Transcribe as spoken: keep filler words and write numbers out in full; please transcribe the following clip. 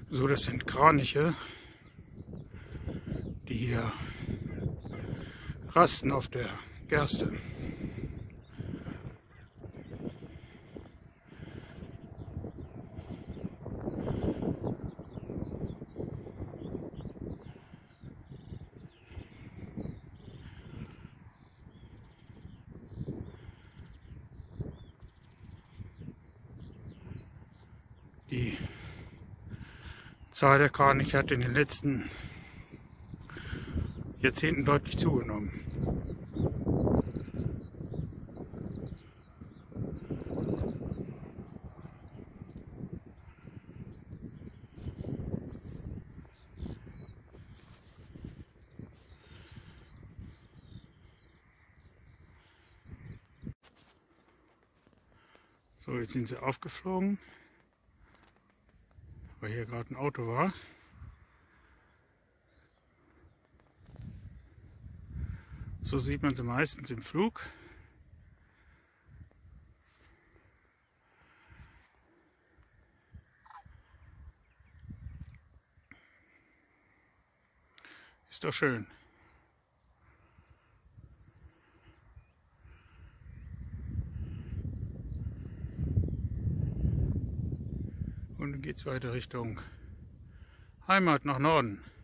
So, das sind Kraniche, die hier rasten auf der Gerste. Die Zahl der Kraniche hat in den letzten Jahrzehnten deutlich zugenommen. So, jetzt sind sie aufgeflogen, weil hier gerade ein Auto war. So sieht man sie meistens im Flug. Ist doch schön. Und dann geht es weiter Richtung Heimat nach Norden.